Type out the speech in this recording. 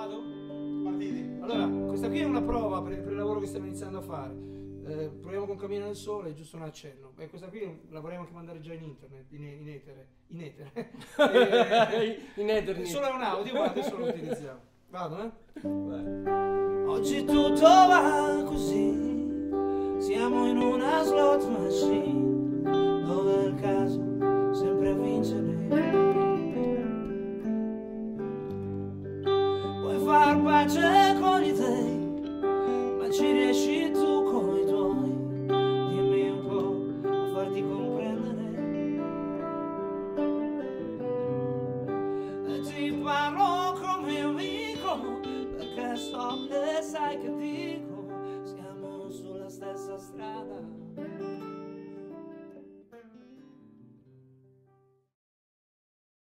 Vado? Partiti. Allora, questa qui è una prova per il lavoro che stiamo iniziando a fare. Proviamo con Cammino nel Sole, è giusto un accenno. E questa qui la vorremmo anche mandare già in internet, in etere. In etere. Solo è un audio, ma adesso lo utilizziamo. Vado, eh? Vai. Oggi tutto va così, siamo in una slot machine, dove è il caso sempre a vincere. Puoi far pace con i dei, ma ci riesci tu con i tuoi. Dimmi un po' a farti comprendere. E ti parlo come amico, perché so che sai che dico.